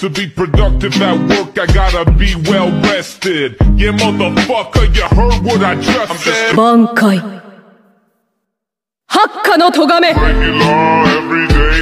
To be productive at work, I gotta be well rested. Yeah, motherfucker, you heard what I just said. 挽回。ハッカの咎め。 Regular, everyday